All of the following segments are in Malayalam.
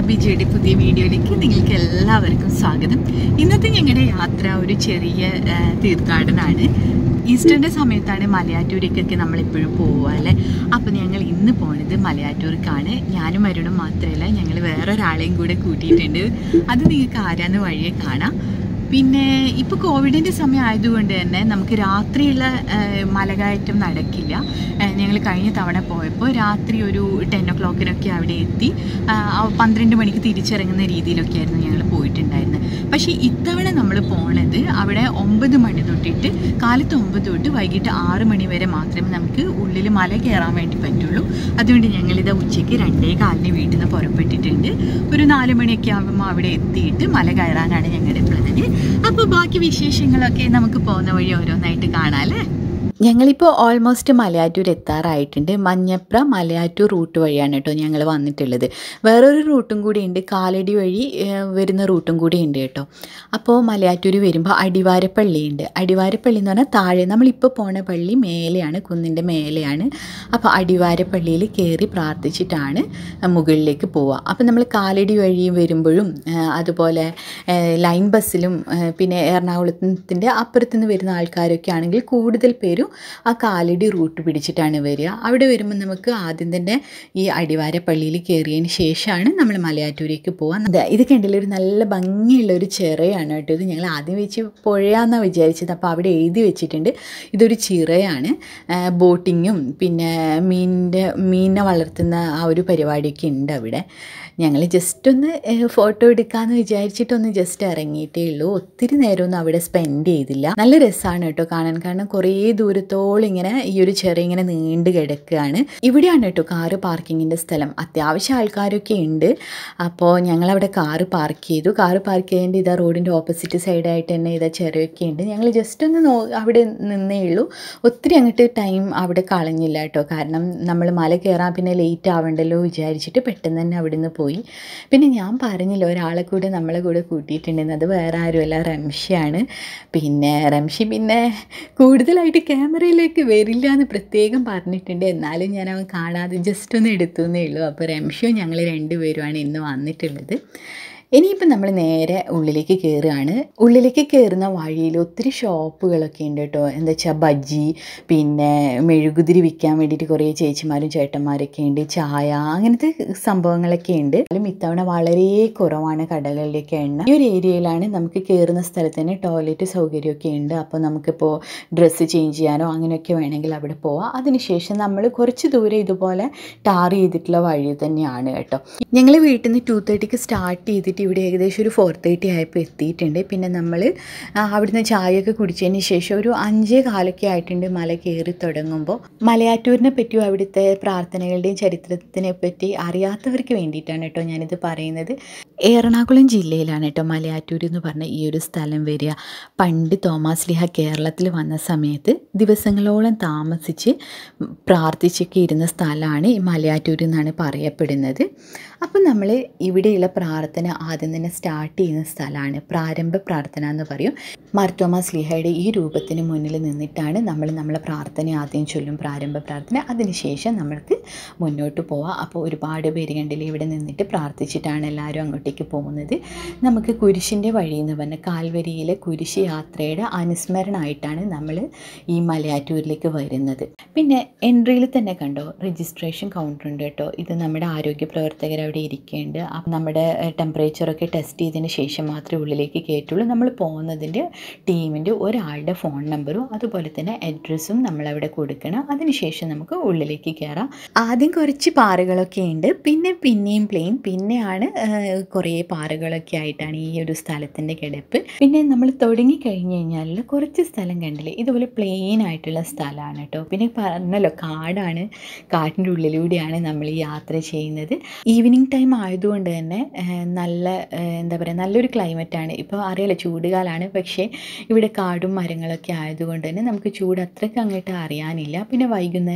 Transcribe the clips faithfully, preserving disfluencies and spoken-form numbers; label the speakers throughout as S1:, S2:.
S1: AbhiJoയുടെ പുതിയ വീഡിയോയിലേക്ക് നിങ്ങൾക്ക് എല്ലാവർക്കും സ്വാഗതം. ഇന്നത്തെ ഞങ്ങളുടെ യാത്ര ഒരു ചെറിയ തീർത്ഥാടനമാണ്. ഈസ്റ്ററിൻ്റെ സമയത്താണ് മലയാറ്റൂരേക്കൊക്കെ നമ്മളെപ്പോഴും പോവുക അല്ലേ. അപ്പോൾ ഞങ്ങൾ ഇന്ന് പോണത് മലയാറ്റൂർക്കാണ്. ഞാനും അരുണും മാത്രമല്ല, ഞങ്ങൾ വേറൊരാളെയും കൂടെ കൂട്ടിയിട്ടുണ്ട്. അത് നിങ്ങൾക്ക് ആരാന്ന് വഴിയെ കാണാം. പിന്നെ ഇപ്പോൾ കോവിഡിൻ്റെ സമയം ആയതുകൊണ്ട് തന്നെ നമുക്ക് രാത്രിയുള്ള മലകയറ്റം നടക്കില്ല. ഞങ്ങൾ കഴിഞ്ഞ തവണ പോയപ്പോൾ രാത്രി ഒരു ടെൻ ഒ ക്ലോക്കിനൊക്കെ അവിടെ എത്തി പന്ത്രണ്ട് മണിക്ക് തിരിച്ചിറങ്ങുന്ന രീതിയിലൊക്കെയായിരുന്നു ഞങ്ങൾ പോയിട്ടുണ്ടായിരുന്നത്. പക്ഷേ ഇത്തവണ നമ്മൾ പോണത് അവിടെ ഒമ്പത് മണി തൊട്ടിട്ട് കാലത്ത് ഒമ്പത് തൊട്ട് വൈകിട്ട് ആറ് മണി വരെ മാത്രമേ നമുക്ക് ഉള്ളിൽ മല കയറാൻ വേണ്ടി പറ്റുള്ളൂ. അതുകൊണ്ട് ഞങ്ങളിത് ഉച്ചയ്ക്ക് രണ്ടേ കാലിന് വീട്ടിൽ നിന്ന് പുറപ്പെട്ടിട്ടുണ്ട്. ഒരു നാല് മണിയൊക്കെ ആകുമ്പോൾ അവിടെ എത്തിയിട്ട് മല കയറാനാണ് ഞങ്ങളുടെ പ്ലാന്. അപ്പോൾ ബാക്കി വിശേഷങ്ങളൊക്കെ നമുക്ക് പോകുന്ന വഴി ഓരോന്നായിട്ട് കാണാം അല്ലേ. ഞങ്ങളിപ്പോൾ ഓൾമോസ്റ്റ് മലയാറ്റൂർ എത്താറായിട്ടുണ്ട്. മഞ്ഞപ്ര മലയാറ്റൂർ റൂട്ട് വഴിയാണ് കേട്ടോ ഞങ്ങൾ വന്നിട്ടുള്ളത്. വേറൊരു റൂട്ടും കൂടി ഉണ്ട്, കാലടി വഴി വരുന്ന റൂട്ടും കൂടി ഉണ്ട് കേട്ടോ. അപ്പോൾ മലയാറ്റൂർ വരുമ്പോൾ അടിവാരപ്പള്ളി ഉണ്ട്. അടിവാരപ്പള്ളി എന്ന് പറഞ്ഞാൽ താഴെ, നമ്മളിപ്പോൾ പോണ പള്ളി മേലെയാണ്, കുന്നിൻ്റെ മേലെയാണ്. അപ്പോൾ അടിവാരപ്പള്ളിയിൽ കയറി പ്രാർത്ഥിച്ചിട്ടാണ് മുകളിലേക്ക് പോവുക. അപ്പോൾ നമ്മൾ കാലടി വഴി വരുമ്പോഴും അതുപോലെ ലൈൻ ബസ്സിലും പിന്നെ എറണാകുളത്തിൻ്റെ അപ്പുറത്തുനിന്ന് വരുന്ന ആൾക്കാരൊക്കെ ആണെങ്കിൽ കൂടുതൽ പേരും ആ കാലടി റൂട്ട് പിടിച്ചിട്ടാണ് വരിക. അവിടെ വരുമ്പോൾ നമുക്ക് ആദ്യം തന്നെ ഈ അടിവാരപ്പള്ളിയിൽ കയറിയതിന് ശേഷമാണ് നമ്മൾ മലയാറ്റൂരേക്ക് പോകാൻ. ഇത് കണ്ടില്ല, ഒരു നല്ല ഭംഗിയുള്ള ഒരു ചിറയാണ് കേട്ടോ. ഇത് ഞങ്ങൾ ആദ്യം വെച്ച് പുഴയാണെന്നാണ് വിചാരിച്ചത്. അപ്പോൾ അവിടെ എഴുതി വെച്ചിട്ടുണ്ട് ഇതൊരു ചിറയാണ്. ബോട്ടിങ്ങും പിന്നെ മീനിൻ്റെ മീനിനെ വളർത്തുന്ന ആ ഒരു പരിപാടിയൊക്കെ ഉണ്ട് അവിടെ. ഞങ്ങൾ ജസ്റ്റ് ഒന്ന് ഫോട്ടോ എടുക്കാമെന്ന് വിചാരിച്ചിട്ടൊന്ന് ജസ്റ്റ് ഇറങ്ങിയിട്ടേ ഉള്ളൂ. ഒത്തിരി നേരമൊന്നും അവിടെ സ്പെൻഡ് ചെയ്തില്ല. നല്ല രസമാണ് കേട്ടോ കാണാൻ. കാരണം കുറേ ദൂരത്തോളം ഇങ്ങനെ ഈ ഒരു ചെറിയ ഇങ്ങനെ നീണ്ട് കിടക്കുകയാണ്. ഇവിടെയാണ് കേട്ടോ കാറ് പാർക്കിങ്ങിൻ്റെ സ്ഥലം. അത്യാവശ്യം ആൾക്കാരൊക്കെ ഉണ്ട്. അപ്പോൾ ഞങ്ങളവിടെ കാറ് പാർക്ക് ചെയ്തു. കാറ് പാർക്ക് ചെയ്യേണ്ട ഇതാ റോഡിൻ്റെ ഓപ്പോസിറ്റ് സൈഡായിട്ട് തന്നെ ഇതാ ചെറിയൊക്കെ ഉണ്ട്. ഞങ്ങൾ ജസ്റ്റ് ഒന്ന് നോ അവിടെ നിന്നേ ഉള്ളൂ. ഒത്തിരി അങ്ങോട്ട് ടൈം അവിടെ കളഞ്ഞില്ല കേട്ടോ. കാരണം നമ്മൾ മല കയറാൻ പിന്നെ ലേറ്റ് ആവണ്ടല്ലോ വിചാരിച്ചിട്ട് പെട്ടെന്ന് തന്നെ അവിടെ നിന്ന് പോയി. പിന്നെ ഞാൻ പറഞ്ഞില്ല ഒരാളെ കൂടെ നമ്മളെ കൂടെ കൂട്ടിയിട്ടുണ്ടെന്ന്. അത് വേറെ ആരുമല്ല, റംഷിയാണ്. പിന്നെ റംഷി പിന്നെ കൂടുതലായിട്ട് ക്യാമറയിലേക്ക് വരില്ല എന്ന് പ്രത്യേകം പറഞ്ഞിട്ടുണ്ട്. എന്നാലും ഞാൻ അവൻ കാണാതെ ജസ്റ്റ് ഒന്ന് എടുത്തു എന്നേ ഉള്ളൂ. അപ്പോൾ റംഷിയും ഞങ്ങൾ രണ്ടുപേരുമാണ് ഇന്ന് വന്നിട്ടുള്ളത്. ഇനിയിപ്പോൾ നമ്മൾ നേരെ ഉള്ളിലേക്ക് കയറുകയാണ്. ഉള്ളിലേക്ക് കയറുന്ന വഴിയിൽ ഒത്തിരി ഷോപ്പുകളൊക്കെ ഉണ്ട് കേട്ടോ. എന്താ വെച്ചാൽ ബജ്ജി, പിന്നെ മെഴുകുതിരി വിൽക്കാൻ വേണ്ടിയിട്ട് കുറേ ചേച്ചിമാരും ചേട്ടന്മാരൊക്കെ ഉണ്ട്. ചായ, അങ്ങനത്തെ സംഭവങ്ങളൊക്കെ ഉണ്ട്. എന്നാലും ഇത്തവണ വളരെ കുറവാണ് കടകളിലേക്ക് എണ്ണ. ഈ ഒരു ഏരിയയിലാണ് നമുക്ക് കയറുന്ന സ്ഥലത്ത് തന്നെ ടോയ്ലറ്റ് സൗകര്യമൊക്കെ ഉണ്ട്. അപ്പോൾ നമുക്കിപ്പോൾ ഡ്രസ്സ് ചേഞ്ച് ചെയ്യാനോ അങ്ങനെയൊക്കെ വേണമെങ്കിൽ അവിടെ പോവാം. അതിനുശേഷം നമ്മൾ കുറച്ച് ദൂരം ഇതുപോലെ ടാർ ചെയ്തിട്ടുള്ള വഴി തന്നെയാണ് കേട്ടോ. ഞങ്ങൾ വീട്ടിൽ നിന്ന് ടു തേർട്ടിക്ക് സ്റ്റാർട്ട് ചെയ്തിട്ട് ഇവിടെ ഏകദേശം ഒരു ഫോർ തേർട്ടി ആയപ്പോൾ എത്തിയിട്ടുണ്ട്. പിന്നെ നമ്മൾ അവിടുന്ന് ചായയൊക്കെ കുടിച്ചതിന് ശേഷം ഒരു അഞ്ചേ കാലൊക്കെ ആയിട്ടുണ്ട് മല കയറി തുടങ്ങുമ്പോൾ. മലയാറ്റൂരിനെ പറ്റിയും അവിടുത്തെ പ്രാർത്ഥനകളുടെയും ചരിത്രത്തിനെ പറ്റി അറിയാത്തവർക്ക് വേണ്ടിയിട്ടാണ് കേട്ടോ ഞാനിത് പറയുന്നത്. എറണാകുളം ജില്ലയിലാണ് കേട്ടോ മലയാറ്റൂർ എന്ന് പറഞ്ഞ ഈ ഒരു സ്ഥലം വരിക. പണ്ട് തോമാസ് ലീഹ കേരളത്തിൽ വന്ന സമയത്ത് ദിവസങ്ങളോളം താമസിച്ച് പ്രാർത്ഥിച്ചൊക്കെ ഇരുന്ന സ്ഥലമാണ് ഈ മലയാറ്റൂർ എന്നാണ് പറയപ്പെടുന്നത്. അപ്പം നമ്മൾ ഇവിടെയുള്ള പ്രാർത്ഥന ആദ്യം തന്നെ സ്റ്റാർട്ട് ചെയ്യുന്ന സ്ഥലമാണ് പ്രാരംഭ പ്രാർത്ഥന എന്ന് പറയും. മാർത്തോമാ സ്ലീഹയുടെ ഈ രൂപത്തിന് മുന്നിൽ നിന്നിട്ടാണ് നമ്മൾ നമ്മളെ പ്രാർത്ഥന ആദ്യം ചൊല്ലും, പ്രാരംഭ പ്രാർത്ഥന. അതിനുശേഷം നമ്മൾക്ക് മുന്നോട്ട് പോവാം. അപ്പോൾ ഒരുപാട് പേര് കണ്ടില്ലേ ഇവിടെ നിന്നിട്ട് പ്രാർത്ഥിച്ചിട്ടാണ് എല്ലാവരും അങ്ങോട്ടേക്ക് പോകുന്നത്. നമുക്ക് കുരിശിൻ്റെ വഴി എന്ന് പറഞ്ഞാൽ കാൽവരിയിലെ കുരിശ് യാത്രയുടെ അനുസ്മരണമായിട്ടാണ് നമ്മൾ ഈ മലയാറ്റൂരിലേക്ക് വരുന്നത്. പിന്നെ എൻട്രിയിൽ തന്നെ കണ്ടോ രജിസ്ട്രേഷൻ കൗണ്ടർ ഉണ്ട് കേട്ടോ. ഇത് നമ്മുടെ ആരോഗ്യ പ്രവർത്തകർ അവിടെ ഇരിക്കുന്നുണ്ട്. അപ്പം നമ്മുടെ ടെമ്പറേച്ചറൊക്കെ ടെസ്റ്റ് ചെയ്തതിന് ശേഷം മാത്രമേ ഉള്ളിലേക്ക് കയറ്റുള്ളൂ. നമ്മൾ പോകുന്നതിൻ്റെ ടീമിൻ്റെ ഒരാളുടെ ഫോൺ നമ്പറും അതുപോലെ തന്നെ അഡ്രസ്സും നമ്മളവിടെ കൊടുക്കണം. അതിനുശേഷം നമുക്ക് ഉള്ളിലേക്ക് കയറാം. ആദ്യം കുറച്ച് പാറകളൊക്കെ ഉണ്ട്, പിന്നെ പിന്നെയും പ്ലെയിൻ, പിന്നെയാണ് കുറേ പാറകളൊക്കെ ആയിട്ടാണ് ഈ ഒരു സ്ഥലത്തിൻ്റെ കിടപ്പ്. പിന്നെ നമ്മൾ തുടങ്ങി കഴിഞ്ഞ് കഴിഞ്ഞാൽ കുറച്ച് സ്ഥലം കണ്ടില്ലേ ഇതുപോലെ പ്ലെയിൻ ആയിട്ടുള്ള സ്ഥലമാണ് കേട്ടോ. പിന്നെ പറഞ്ഞല്ലോ കാടാണ്, കാടിൻ്റെ ഉള്ളിലൂടെയാണ് നമ്മൾ ഈ യാത്ര ചെയ്യുന്നത്. ഈവനിങ് ടൈം ആയതുകൊണ്ട് തന്നെ നല്ല എന്താ പറയുക നല്ലൊരു ക്ലൈമറ്റാണ്. ഇപ്പോൾ അറിയാലോ ചൂടുകാലമാണ്, പക്ഷേ ഇവിടെ കാടും മരങ്ങളൊക്കെ ആയതുകൊണ്ട് തന്നെ നമുക്ക് ചൂട് അത്രയ്ക്ക് അങ്ങോട്ട് അറിയാനില്ല. പിന്നെ വൈകുന്നേരം ആയാലും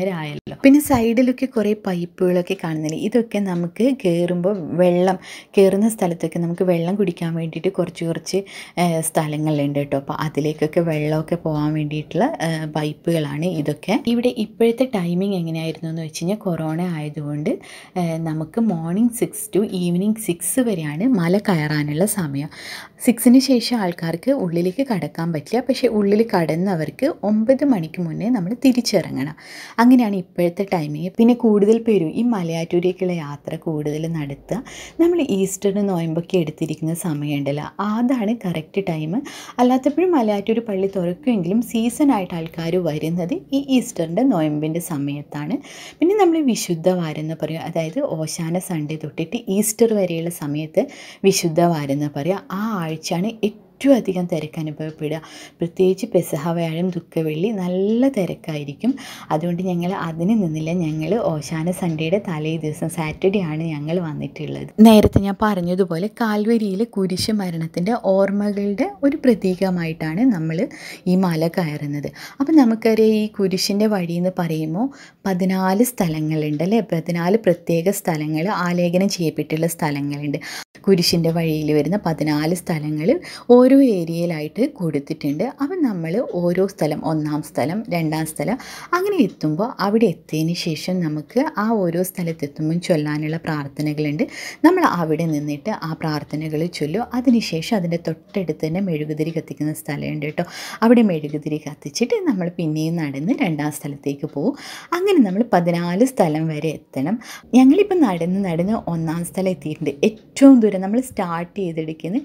S1: പിന്നെ സൈഡിലൊക്കെ കുറേ പൈപ്പുകളൊക്കെ കാണുന്നില്ലേ, ഇതൊക്കെ നമുക്ക് കയറുമ്പോൾ വെള്ളം കയറുന്ന സ്ഥലത്തൊക്കെ നമുക്ക് വെള്ളം കുടിക്കാൻ വേണ്ടിയിട്ട് കുറച്ച് കുറച്ച് സ്ഥലങ്ങളുണ്ട് കേട്ടോ. അപ്പോൾ അതിലേക്കൊക്കെ വെള്ളമൊക്കെ പോകാൻ വേണ്ടിയിട്ടുള്ള പൈപ്പുകളാണ് ഇതൊക്കെ. ഇവിടെ ഇപ്പോഴത്തെ ടൈമിംഗ് എങ്ങനെയായിരുന്നു എന്ന് വെച്ച് കഴിഞ്ഞാൽ കൊറോണ ആയതുകൊണ്ട് നമുക്ക് morning six to evening six വരെയാണ് മല കയറാനുള്ള സമയം. സിക്സിന് ശേഷം ആൾക്കാർക്ക് ഉള്ളിലേക്ക് കടക്കാൻ പറ്റില്ല, പക്ഷേ ഉള്ളിൽ കടന്നവർക്ക് ഒമ്പത് മണിക്ക് മുന്നേ നമ്മൾ തിരിച്ചിറങ്ങണം. അങ്ങനെയാണ് ഇപ്പോഴത്തെ ടൈമിങ്. പിന്നെ കൂടുതൽ പേരും ഈ മലയാറ്റൂരേക്കുള്ള യാത്ര കൂടുതൽ നടത്തുക നമ്മൾ ഈസ്റ്ററിന് നോയമ്പൊക്കെ എടുത്തിരിക്കുന്ന സമയമുണ്ടല്ലോ, അതാണ് കറക്റ്റ് ടൈം. അല്ലാത്തപ്പോഴും മലയാറ്റൂർ പള്ളി തുറക്കുമെങ്കിലും സീസണായിട്ട് ആൾക്കാർ വരുന്നത് ഈ ഈസ്റ്ററിൻ്റെ നോയമ്പിൻ്റെ സമയത്താണ്. പിന്നെ നമ്മൾ വിശുദ്ധ വാരം എന്ന് പറയും, അതായത് ഓശാന സൺഡേ തൊട്ടിട്ട് ഈസ്റ്റർ വരെയുള്ള സമയത്ത് വിശുദ്ധ വാരം എന്ന് പറയുക. ആ ആഴ്ചയാണ് ഏറ്റവും അധികം തിരക്ക് അനുഭവപ്പെടുക. പ്രത്യേകിച്ച് പെസഹ വ്യാഴം ദുഃഖവെള്ളി നല്ല തിരക്കായിരിക്കും. അതുകൊണ്ട് ഞങ്ങൾ അതിന് നിന്നില്ല. ഞങ്ങൾ ഓശാന സൺഡേയുടെ തലേ ദിവസം സാറ്റർഡേ ആണ് ഞങ്ങൾ വന്നിട്ടുള്ളത്. നേരത്തെ ഞാൻ പറഞ്ഞതുപോലെ കാൽവരിയിൽ കുരിശ് മരണത്തിൻ്റെ ഓർമ്മകളുടെ ഒരു പ്രതീകമായിട്ടാണ് നമ്മൾ ഈ മല കയറുന്നത്. അപ്പം നമുക്കറിയാം ഈ കുരിശിൻ്റെ വഴി എന്ന് പറയുമ്പോൾ പതിനാല് സ്ഥലങ്ങളുണ്ട് അല്ലേ, പതിനാല് പ്രത്യേക സ്ഥലങ്ങൾ ആലേഖനം ചെയ്യപ്പെട്ടുള്ള സ്ഥലങ്ങളുണ്ട്. കുരിശിൻ്റെ വഴിയിൽ വരുന്ന പതിനാല് സ്ഥലങ്ങൾ ഓരോ ഏരിയയിലായിട്ട് കൊടുത്തിട്ടുണ്ട്. അപ്പം നമ്മൾ ഓരോ സ്ഥലം, ഒന്നാം സ്ഥലം, രണ്ടാം സ്ഥലം അങ്ങനെ എത്തുമ്പോൾ അവിടെ എത്തിയതിന് ശേഷം നമുക്ക് ആ ഓരോ സ്ഥലത്തെത്തുമ്പം ചൊല്ലാനുള്ള പ്രാർത്ഥനകളുണ്ട്. നമ്മൾ അവിടെ നിന്നിട്ട് ആ പ്രാർത്ഥനകൾ ചൊല്ലും. അതിനുശേഷം അതിൻ്റെ തൊട്ടടുത്ത് തന്നെ മെഴുകുതിരി കത്തിക്കുന്ന സ്ഥലമുണ്ട് കേട്ടോ. അവിടെ മെഴുകുതിരി കത്തിച്ചിട്ട് നമ്മൾ പിന്നെയും നടന്ന് രണ്ടാം സ്ഥലത്തേക്ക് പോകും. അങ്ങനെ നമ്മൾ പതിനാല് സ്ഥലം വരെ എത്തണം. ഞങ്ങളിപ്പോൾ നടന്ന് നടന്ന് ഒന്നാം സ്ഥലം എത്തിയിട്ടുണ്ട്. ഏറ്റവും ദൂരം നമ്മൾ സ്റ്റാർട്ട് ചെയ്തെടുക്കുന്നത്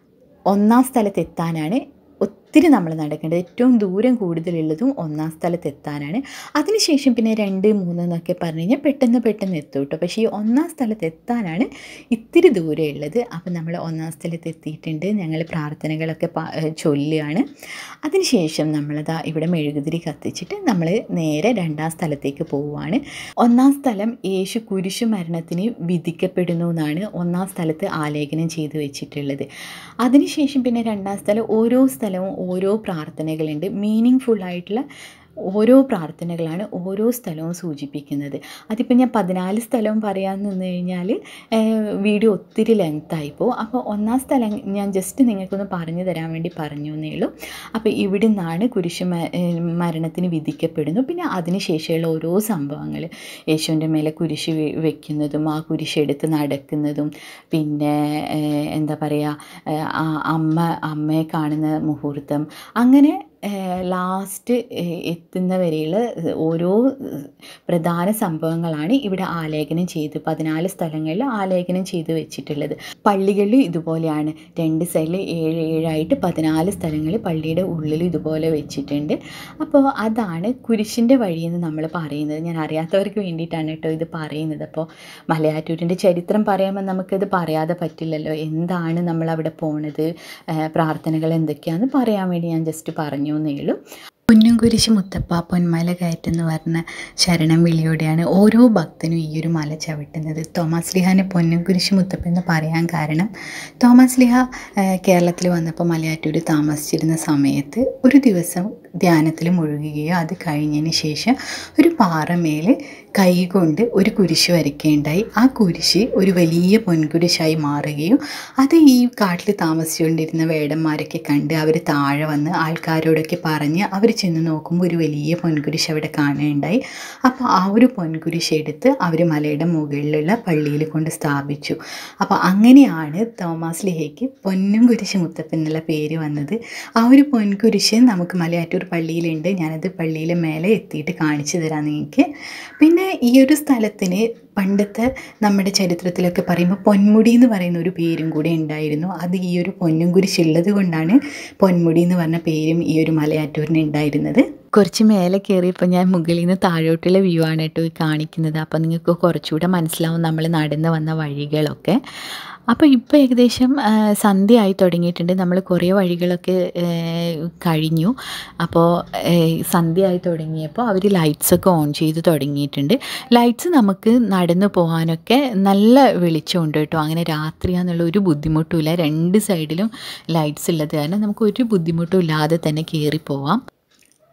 S1: ഒന്നാം സ്ഥലത്ത് എത്താനാണ്. ഒത്തിരി നമ്മൾ നടക്കേണ്ടത്, ഏറ്റവും ദൂരം കൂടുതലുള്ളതും ഒന്നാം സ്ഥലത്ത് എത്താനാണ്. അതിനുശേഷം പിന്നെ രണ്ട് മൂന്ന് എന്നൊക്കെ പറഞ്ഞു കഴിഞ്ഞാൽ പെട്ടെന്ന് പെട്ടെന്ന് എത്തും കേട്ടോ. പക്ഷേ ഈ ഒന്നാം സ്ഥലത്ത് എത്താനാണ് ഇത്തിരി ദൂരമുള്ളത്. അപ്പം നമ്മൾ ഒന്നാം സ്ഥലത്ത് എത്തിയിട്ടുണ്ട്. ഞങ്ങൾ പ്രാർത്ഥനകളൊക്കെ ചൊല്ലുകയാണ്. അതിനുശേഷം നമ്മളതാ ഇവിടെ മെഴുകുതിരി കത്തിച്ചിട്ട് നമ്മൾ നേരെ രണ്ടാം സ്ഥലത്തേക്ക് പോവുകയാണ്. ഒന്നാം സ്ഥലം യേശു കുരിശു മരണത്തിന് വിധിക്കപ്പെടുന്നു എന്നാണ് ഒന്നാം സ്ഥലത്ത് ആലേഖനം ചെയ്ത് വെച്ചിട്ടുള്ളത്. അതിനുശേഷം പിന്നെ രണ്ടാം സ്ഥലം ഓരോ സ്ഥലവും ഓരോ പ്രാർത്ഥനകളുണ്ട്. മീനിങ് ഫുള്ളായിട്ടുള്ള ഓരോ പ്രാർത്ഥനകളാണ് ഓരോ സ്ഥലവും സൂചിപ്പിക്കുന്നത്. അതിപ്പോൾ ഞാൻ പതിനാല് സ്ഥലവും പറയാമെന്ന് നിന്ന് കഴിഞ്ഞാൽ വീഡിയോ ഒത്തിരി ലെങ്ത്തായിപ്പോൾ. അപ്പോൾ ഒന്നാം സ്ഥലം ഞാൻ ജസ്റ്റ് നിങ്ങൾക്കൊന്ന് പറഞ്ഞു തരാൻ വേണ്ടി പറഞ്ഞു എന്നേ ഉള്ളൂ. അപ്പോൾ ഇവിടെ നിന്നാണ് കുരിശ് മരണത്തിന് വിധിക്കപ്പെടുന്നു. പിന്നെ അതിന് ശേഷമുള്ള ഓരോ സംഭവങ്ങൾ, യേശുവിൻ്റെ മേലെ കുരിശ് വെക്കുന്നതും ആ കുരിശെടുത്ത് നടക്കുന്നതും, പിന്നെ എന്താ പറയുക അമ്മ അമ്മയെ കാണുന്ന മുഹൂർത്തം, അങ്ങനെ ലാസ്റ്റ് എത്തുന്നവരെയുള്ള ഓരോ പ്രധാന സംഭവങ്ങളാണ് ഇവിടെ ആലേഖനം ചെയ്ത് പതിനാല് സ്ഥലങ്ങളിൽ ആലേഖനം ചെയ്ത് വെച്ചിട്ടുള്ളത്. പള്ളികളിൽ ഇതുപോലെയാണ്, രണ്ട് സൈഡിൽ ഏഴ് ഏഴായിട്ട് പതിനാല് സ്ഥലങ്ങൾ പള്ളിയുടെ ഉള്ളിൽ ഇതുപോലെ വെച്ചിട്ടുണ്ട്. അപ്പോൾ അതാണ് കുരിശിൻ്റെ വഴിയെന്ന് നമ്മൾ പറയുന്നത്. ഞാൻ അറിയാത്തവർക്ക് വേണ്ടിയിട്ടാണ് കേട്ടോ ഇത് പറയുന്നത്. അപ്പോൾ മലയാറ്റൂരിൻ്റെ ചരിത്രം പറയുമ്പോൾ നമുക്കത് പറയാതെ പറ്റില്ലല്ലോ. എന്താണ് നമ്മളവിടെ പോണത്, പ്രാർത്ഥനകൾ എന്തൊക്കെയാണെന്ന് പറയാൻ വേണ്ടി ഞാൻ ജസ്റ്റ് പറഞ്ഞു എന്നേ ഉള്ളൂ. പൊന്നും കുരിശ് മുത്തപ്പ പൊന്മല കയറ്റെന്ന് പറഞ്ഞ ശരണം വിളിയോടെയാണ് ഓരോ ഭക്തനും ഈ ഒരു മല ചവിട്ടുന്നത്. തോമസ് ലീഹാനെ പൊന്നും കുരിശ് മുത്തപ്പ എന്ന് പറയാൻ കാരണം, തോമസ് ലീഹ കേരളത്തിൽ വന്നപ്പോൾ മലയാറ്റൂർ താമസിച്ചിരുന്ന സമയത്ത് ഒരു ദിവസം ധ്യാനത്തിൽ മുഴുകുകയോ അത് കഴിഞ്ഞതിന് ശേഷം ഒരു പാറമേൽ കൈകൊണ്ട് ഒരു കുരിശ് വരയ്ക്കുകയുണ്ടായി. ആ കുരിശ് ഒരു വലിയ പൊൻകുരിശായി മാറുകയും അത് ഈ കാട്ടിൽ താമസിച്ചുകൊണ്ടിരുന്ന വേടന്മാരൊക്കെ കണ്ട് അവർ താഴെ വന്ന് ആൾക്കാരോടൊക്കെ പറഞ്ഞ് അവർ ചെന്ന് നോക്കുമ്പോൾ ഒരു വലിയ പൊൻകുരിശ് അവിടെ കാണുകയുണ്ടായി. അപ്പോൾ ആ ഒരു പൊൻകുരിശ് എടുത്ത് അവർ മലയുടെ മുകളിലുള്ള പള്ളിയിൽ കൊണ്ട് സ്ഥാപിച്ചു. അപ്പോൾ അങ്ങനെയാണ് തോമസ് ലീഹയ്ക്ക് പൊന്നും കുരിശ് മുത്തപ്പൻ എന്നുള്ള പേര് വന്നത്. ആ ഒരു പൊൻകുരിശ് നമുക്ക് മലയാറ്റൂർ പള്ളിയിലുണ്ട്. ഞാനത് പള്ളിയിലെ മേലെ എത്തിയിട്ട് കാണിച്ചു തരാം നിങ്ങൾക്ക്. പിന്നെ ഈ ഒരു സ്ഥലത്തിന് പണ്ടത്തെ നമ്മുടെ ചരിത്രത്തിലൊക്കെ പറയുമ്പോൾ പൊന്മുടി എന്ന് പറയുന്ന ഒരു പേരും കൂടെ ഉണ്ടായിരുന്നു. അത് ഈ ഒരു പൊന്നും കുരിശുള്ളത് കൊണ്ടാണ് പൊന്മുടി എന്ന് പറഞ്ഞ പേരും ഈ ഒരു മലയാറ്റൂരിന് ഉണ്ടായിരുന്നത്. കുറച്ച് മേലെ കയറിയപ്പോൾ ഞാൻ മുകളിൽ നിന്ന് താഴോട്ടുള്ള വ്യൂ ആണ് കേട്ടോ ഈ കാണിക്കുന്നത്. അപ്പോൾ നിങ്ങൾക്ക് കുറച്ചുകൂടെ മനസ്സിലാവും നമ്മൾ നടന്ന് വന്ന വഴികളൊക്കെ. അപ്പോൾ ഇപ്പോൾ ഏകദേശം സന്ധ്യ ആയി തുടങ്ങിയിട്ടുണ്ട്. നമ്മൾ കുറേ വഴികളൊക്കെ കഴിഞ്ഞു. അപ്പോൾ സന്ധ്യ ആയി തുടങ്ങിയപ്പോൾ അവർ ലൈറ്റ്സൊക്കെ ഓൺ ചെയ്ത് തുടങ്ങിയിട്ടുണ്ട്. ലൈറ്റ്സ് നമുക്ക് നടന്നു പോകാനൊക്കെ നല്ല വെളിച്ചമുണ്ട് കേട്ടോ. അങ്ങനെ രാത്രിയാണെന്നുള്ള ഒരു ബുദ്ധിമുട്ടുമില്ല. രണ്ട് സൈഡിലും ലൈറ്റ്സ് ഉള്ളത് കാരണം നമുക്ക് ഒരു ബുദ്ധിമുട്ടും ഇല്ലാതെ തന്നെ കയറി പോവാം.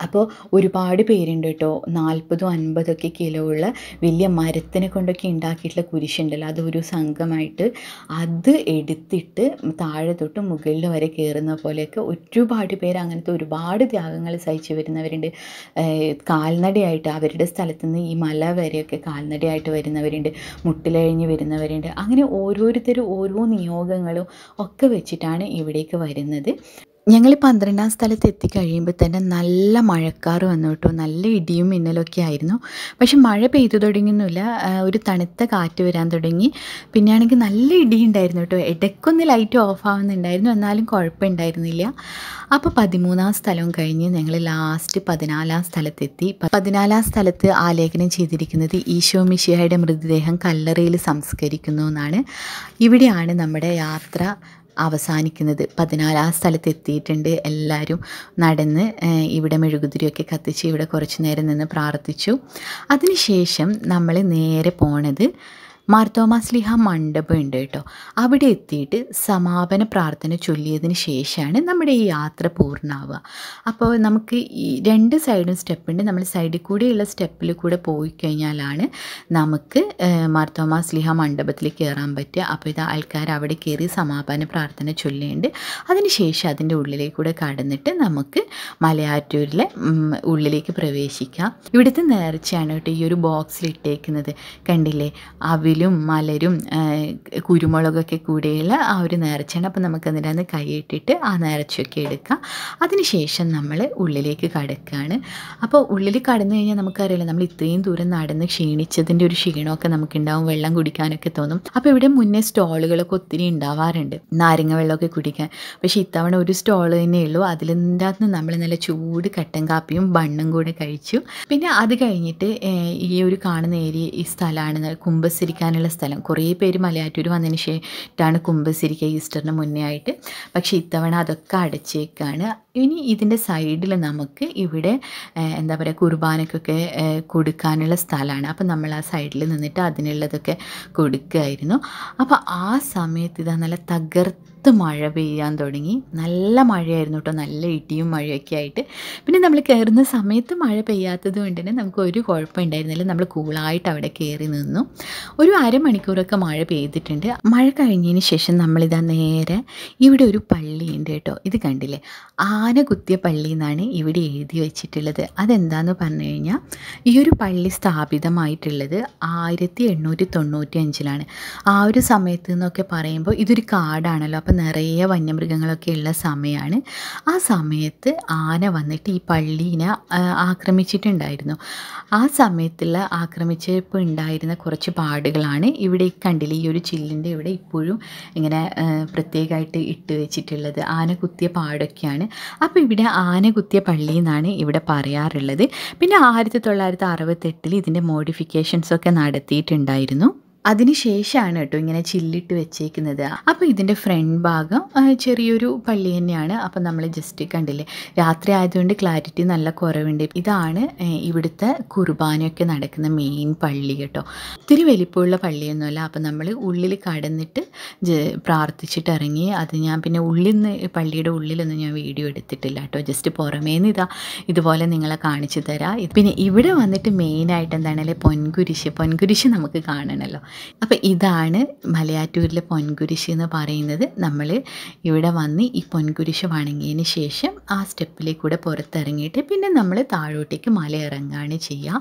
S1: അപ്പോൾ ഒരുപാട് പേരുണ്ട് കേട്ടോ. നാൽപ്പതും അൻപതൊക്കെ കിലോ ഉള്ള വലിയ മരത്തിനെ കൊണ്ടൊക്കെ ഉണ്ടാക്കിയിട്ടുള്ള കുരിശുണ്ടല്ലോ, അതൊരു സംഘമായിട്ട് അത് എടുത്തിട്ട് താഴെ തൊട്ട് മുകളിൽ വരെ കയറുന്ന പോലെയൊക്കെ ഒരുപാട് പേര് അങ്ങനത്തെ ഒരുപാട് ത്യാഗങ്ങൾ സഹിച്ച് വരുന്നവരുണ്ട്. കാൽനടയായിട്ട് അവരുടെ സ്ഥലത്തു നിന്ന് ഈ മല വരെയൊക്കെ കാൽനടയായിട്ട് വരുന്നവരുണ്ട്, മുട്ടിലഴിഞ്ഞ് വരുന്നവരുണ്ട്. അങ്ങനെ ഓരോരുത്തരും ഓരോ നിയോഗങ്ങളും ഒക്കെ വെച്ചിട്ടാണ് ഇവിടേക്ക് വരുന്നത്. ഞങ്ങൾ പന്ത്രണ്ടാം സ്ഥലത്ത് എത്തിക്കഴിയുമ്പോൾ തന്നെ നല്ല മഴക്കാർ വന്നു കേട്ടോ. നല്ല ഇടിയും മിന്നലൊക്കെ ആയിരുന്നു. പക്ഷെ മഴ പെയ്തു തുടങ്ങിയൊന്നുമില്ല, ഒരു തണുത്ത കാറ്റ് വരാൻ തുടങ്ങി. പിന്നെയാണെങ്കിൽ നല്ല ഇടി ഉണ്ടായിരുന്നു കേട്ടോ. ഇടയ്ക്കൊന്ന് ലൈറ്റ് ഓഫ് ആവുന്നുണ്ടായിരുന്നു, എന്നാലും കുഴപ്പമുണ്ടായിരുന്നില്ല. അപ്പോൾ പതിമൂന്നാം സ്ഥലവും കഴിഞ്ഞ് ഞങ്ങൾ ലാസ്റ്റ് പതിനാലാം സ്ഥലത്തെത്തി. പതിനാലാം സ്ഥലത്ത് ആലേഖനം ചെയ്തിരിക്കുന്നത് ഈശോ മിശിഹായുടെ മൃതദേഹം കല്ലറയിൽ സംസ്കരിക്കുന്നു എന്നാണ്. ഇവിടെയാണ് നമ്മുടെ യാത്ര അവസാനിക്കുന്നത്. പതിനാലാം സ്ഥലത്ത് എത്തിയിട്ടുണ്ട്. എല്ലാവരും നടന്ന് ഇവിടെ മെഴുകുതിരിയൊക്കെ കത്തിച്ച് ഇവിടെ കുറച്ച് നേരം നിന്ന് പ്രാർത്ഥിച്ചു. അതിനുശേഷം നമ്മൾ നേരെ പോണത് മാർത്തോമാസ്ലിഹ മണ്ഡപം ഉണ്ട് കേട്ടോ. അവിടെ എത്തിയിട്ട് സമാപന പ്രാർത്ഥന ചൊല്ലിയതിന് ശേഷമാണ് നമ്മുടെ ഈ യാത്ര പൂർണ്ണമാവുക. അപ്പോൾ നമുക്ക് ഈ രണ്ട് സൈഡും സ്റ്റെപ്പുണ്ട്. നമ്മൾ സൈഡിൽ കൂടെയുള്ള സ്റ്റെപ്പിൽ കൂടെ പോയി കഴിഞ്ഞാലാണ് നമുക്ക് മാർത്തോമാസ്ലിഹ മണ്ഡപത്തിൽ കയറാൻ പറ്റുക. അപ്പോൾ ഇത് ആൾക്കാർ അവിടെ കയറി സമാപന പ്രാർത്ഥന ചൊല്ലിയുണ്ട്. അതിന് ശേഷം അതിൻ്റെ ഉള്ളിലേക്ക് കൂടെ കടന്നിട്ട് നമുക്ക് മലയാറ്റൂരിലെ ഉള്ളിലേക്ക് പ്രവേശിക്കാം. ഇവിടുത്തെ നേർച്ചയാണ് കേട്ടോ ഈ ഒരു ബോക്സിൽ ഇട്ടേക്കുന്നത്. കണ്ടില്ലേ, അവി ും മലരും കുരുമുളകൊക്കെ കൂടെയുള്ള ആ ഒരു നേർച്ചയാണ്. അപ്പോൾ നമുക്ക് അതിൻ്റെ അന്ന് കൈയിട്ടിട്ട് ആ നേർച്ചയൊക്കെ എടുക്കാം. അതിനുശേഷം നമ്മൾ ഉള്ളിലേക്ക് കടക്കുകയാണ്. അപ്പോൾ ഉള്ളിൽ കടന്നു കഴിഞ്ഞാൽ നമുക്കറിയില്ല, നമ്മൾ ഇത്രയും ദൂരം നടന്ന് ക്ഷീണിച്ചതിൻ്റെ ഒരു ക്ഷീണമൊക്കെ നമുക്കുണ്ടാവും. വെള്ളം കുടിക്കാനൊക്കെ തോന്നും. അപ്പോൾ ഇവിടെ മുന്നേ സ്റ്റോളുകളൊക്കെ ഒത്തിരി ഉണ്ടാവാറുണ്ട് നാരങ്ങ വെള്ളമൊക്കെ കുടിക്കാൻ. പക്ഷേ ഇത്തവണ ഒരു സ്റ്റോൾ തന്നെ ഉള്ളൂ. അതിൻ്റെ അകത്ത് നമ്മൾ നല്ല ചൂട് കട്ടൻ കാപ്പിയും ബണ്ണും കൂടെ കഴിച്ചു. പിന്നെ അത് കഴിഞ്ഞിട്ട് ഈ ഒരു കാണുന്ന ഏരിയ ഈ സ്ഥലമാണ് കുമ്പസരിക്കാൻ ുള്ള സ്ഥലം. കുറേ പേര് മലയാറ്റൂർ വന്നതിന് ശേഷമാണ് കുമ്പസരിക്കുക ഈസ്റ്ററിന് മുന്നേ ആയിട്ട്. പക്ഷേ ഇത്തവണ അതൊക്കെ അടച്ചേക്കാണ്. ഇനി ഇതിൻ്റെ സൈഡിൽ നമുക്ക് ഇവിടെ എന്താ പറയുക കുർബാനക്കൊക്കെ കൊടുക്കാനുള്ള സ്ഥലമാണ്. അപ്പം നമ്മൾ ആ സൈഡിൽ നിന്നിട്ട് അതിനുള്ളതൊക്കെ കൊടുക്കുമായിരുന്നു. അപ്പോൾ ആ സമയത്ത് ഇതാ നല്ല തകർത്ത് മഴ പെയ്യാൻ തുടങ്ങി. നല്ല മഴയായിരുന്നു കേട്ടോ, നല്ല ഇടിയും മഴയൊക്കെ ആയിട്ട്. പിന്നെ നമ്മൾ കയറുന്ന സമയത്ത് മഴ പെയ്യാത്തത് കൊണ്ട് തന്നെ നമുക്ക് ഒരു കുഴപ്പമുണ്ടായിരുന്നില്ല. നമ്മൾ കൂളായിട്ട് അവിടെ കയറി നിന്നു. ഒരു അരമണിക്കൂറൊക്കെ മഴ പെയ്തിട്ടുണ്ട്. മഴ കഴിഞ്ഞതിന് ശേഷം നമ്മളിതാ നേരെ ഇവിടെ ഒരു പള്ളിയുണ്ട് കേട്ടോ. ഇത് കണ്ടില്ലേ, ആന കുത്തിയ പള്ളി എന്നാണ് ഇവിടെ എഴുതി വെച്ചിട്ടുള്ളത്. അതെന്താണെന്ന് പറഞ്ഞു കഴിഞ്ഞാൽ ഈ ഒരു പള്ളി സ്ഥാപിതമായിട്ടുള്ളത് ആയിരത്തി എണ്ണൂറ്റി തൊണ്ണൂറ്റി അഞ്ചിലാണ്. ആ ഒരു സമയത്ത് എന്നൊക്കെ പറയുമ്പോൾ ഇതൊരു കാടാണല്ലോ, അപ്പോൾ നിറയെ വന്യമൃഗങ്ങളൊക്കെ ഉള്ള സമയമാണ്. ആ സമയത്ത് ആന വന്നിട്ട് ഈ പള്ളീനെ ആക്രമിച്ചിട്ടുണ്ടായിരുന്നു. ആ സമയത്തുള്ള ആക്രമിച്ചപ്പോൾ ഉണ്ടായിരുന്ന കുറച്ച് പാടുകളാണ് ഇവിടെ കണ്ടില്ലേ, ഈ ഒരു ചില്ലിൻ്റെ ഇവിടെ ഇപ്പോഴും ഇങ്ങനെ പ്രത്യേകമായിട്ട് ഇട്ട് വെച്ചിട്ടുള്ളത്. ആന കുത്തിയ പാടൊക്കെയാണ്. അപ്പോൾ ഇവിടെ ആന കുത്തിയ പള്ളി എന്നാണ് ഇവിടെ പറയാറുള്ളത്. പിന്നെ ആയിരത്തി തൊള്ളായിരത്തി അറുപത്തെട്ടിൽ ഇതിൻ്റെ മോഡിഫിക്കേഷൻസൊക്കെ നടത്തിയിട്ടുണ്ടായിരുന്നു. അതിനുശേഷമാണ് കേട്ടോ ഇങ്ങനെ ചില്ലിട്ട് വെച്ചേക്കുന്നത്. അപ്പോൾ ഇതിൻ്റെ ഫ്രണ്ട് ഭാഗം ചെറിയൊരു പള്ളി തന്നെയാണ്. അപ്പോൾ നമ്മൾ ജസ്റ്റ് കണ്ടില്ലേ, രാത്രി ആയതുകൊണ്ട് ക്ലാരിറ്റി നല്ല കുറവുണ്ട്. ഇതാണ് ഇവിടുത്തെ കുർബാനയൊക്കെ നടക്കുന്ന മെയിൻ പള്ളി കേട്ടോ. ഒത്തിരി വലിപ്പമുള്ള പള്ളിയൊന്നുമല്ല. അപ്പോൾ നമ്മൾ ഉള്ളിൽ കടന്നിട്ട് പ്രാർത്ഥിച്ചിട്ട് ഇറങ്ങി. അത് ഞാൻ പിന്നെ ഉള്ളിൽ നിന്ന് പള്ളിയുടെ ഉള്ളിലൊന്നും ഞാൻ വീഡിയോ എടുത്തിട്ടില്ല കേട്ടോ. ജസ്റ്റ് പുറമേന്ന് ഇതാ ഇതുപോലെ നിങ്ങളെ കാണിച്ചു തരാം. പിന്നെ ഇവിടെ വന്നിട്ട് മെയിനായിട്ട് എന്താണല്ലേ പൊൻകുരിശ്. പൊൻകുരിശ് നമുക്ക് കാണണമല്ലോ. അപ്പോൾ ഇതാണ് മലയാറ്റൂരിലെ പൊൻകുരിശ് എന്ന് പറയുന്നത്. നമ്മൾ ഇവിടെ വന്ന് ഈ പൊൻകുരിശ് വണങ്ങിയതിന് ശേഷം ആ സ്റ്റെപ്പിലേക്ക് കൂടെ പുറത്തിറങ്ങിയിട്ട് പിന്നെ നമ്മൾ താഴോട്ടേക്ക് മല ഇറങ്ങുകയാണ് ചെയ്യുക.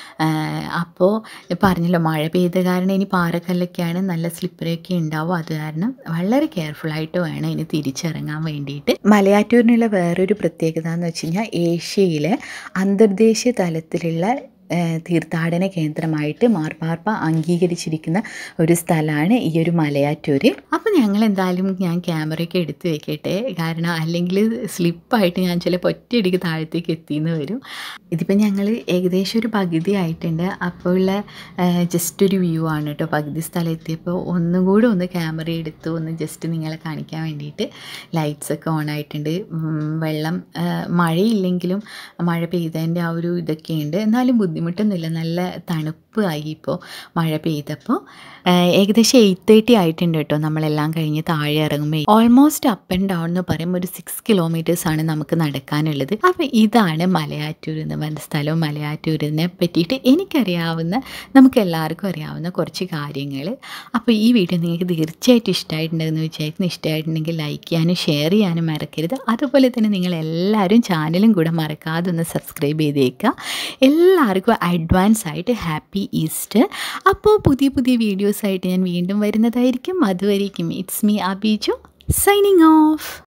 S1: അപ്പോൾ പറഞ്ഞല്ലോ മഴ പെയ്ത കാരണം ഇനി പാറക്കല്ലൊക്കെയാണ്, നല്ല സ്ലിപ്പറൊക്കെ ഉണ്ടാവും. അത് കാരണം വളരെ കെയർഫുള്ളായിട്ട് വേണം ഇനി തിരിച്ചിറങ്ങാൻ വേണ്ടിയിട്ട്. മലയാറ്റൂരിനുള്ള വേറൊരു പ്രത്യേകത എന്ന് വെച്ച് കഴിഞ്ഞാൽ ഏഷ്യയിലെ അന്തർദേശീയ തലത്തിലുള്ള തീർത്ഥാടന കേന്ദ്രമായിട്ട് മാർപ്പാപ്പ അംഗീകരിച്ചിരിക്കുന്ന ഒരു സ്ഥലമാണ് ഈ ഒരു മലയാറ്റൂർ. അപ്പോൾ ഞങ്ങൾ എന്തായാലും ഞാൻ ക്യാമറയൊക്കെ എടുത്ത് വെക്കട്ടെ, കാരണം അല്ലെങ്കിൽ സ്ലിപ്പായിട്ട് ഞാൻ ചിലപ്പോൾ ഒറ്റയടിക്ക് താഴത്തേക്ക് എത്തിയെന്ന് വരും. ഇതിപ്പോൾ ഞങ്ങൾ ഏകദേശം ഒരു പകുതി ആയിട്ടുണ്ട്. അപ്പോൾ ഉള്ള ജസ്റ്റ് ഒരു വ്യൂ ആണ് കേട്ടോ. പകുതി സ്ഥലം എത്തിയപ്പോൾ ഒന്നും കൂടെ ഒന്ന് ക്യാമറ എടുത്തു ഒന്ന് ജസ്റ്റ് നിങ്ങളെ കാണിക്കാൻ വേണ്ടിയിട്ട്. ലൈറ്റ്സൊക്കെ ഓൺ ആയിട്ടുണ്ട്. വെള്ളം മഴയില്ലെങ്കിലും മഴ പെയ്തതിൻ്റെ ആ ഒരു ഇതൊക്കെയുണ്ട്. എന്നാലും ബുദ്ധിമുട്ടൊന്നുമില്ല. നല്ല തണുപ്പ് തണുപ്പായി ഇപ്പോൾ മഴ പെയ്തപ്പോൾ. ഏകദേശം എയ്റ്റ് തേർട്ടി ആയിട്ടുണ്ട് കേട്ടോ നമ്മളെല്ലാം കഴിഞ്ഞ് താഴെ ഇറങ്ങുമ്പോൾ. ഓൾമോസ്റ്റ് അപ്പ് ആൻഡ് ഡൗൺ എന്ന് പറയുമ്പോൾ ഒരു സിക്സ് കിലോമീറ്റേഴ്സാണ് നമുക്ക് നടക്കാനുള്ളത്. അപ്പോൾ ഇതാണ് മലയാറ്റൂർ എന്ന് പറഞ്ഞ സ്ഥലവും മലയാറ്റൂരിനെ പറ്റിയിട്ട് എനിക്കറിയാവുന്ന, നമുക്ക് എല്ലാവർക്കും അറിയാവുന്ന കുറച്ച് കാര്യങ്ങൾ. അപ്പോൾ ഈ വീഡിയോ നിങ്ങൾക്ക് തീർച്ചയായിട്ടും ഇഷ്ടമായിട്ടുണ്ടെന്ന് വിചാരിക്കുന്നു. ഇഷ്ടമായിട്ടുണ്ടെങ്കിൽ ലൈക്ക് ചെയ്യാനും ഷെയർ ചെയ്യാനും മറക്കരുത്. അതുപോലെ തന്നെ നിങ്ങളെല്ലാവരും ചാനലും കൂടെ മറക്കാതെ ഒന്ന് സബ്സ്ക്രൈബ് ചെയ്തേക്കുക. എല്ലാവർക്കും അഡ്വാൻസ് ആയിട്ട് ഹാപ്പി ഈസ്റ്റർ. അപ്പോൾ പുതിയ പുതിയ വീഡിയോസായിട്ട് ഞാൻ വീണ്ടും വരുന്നതായിരിക്കും. അതുവരേക്കും it's me Abijo signing of.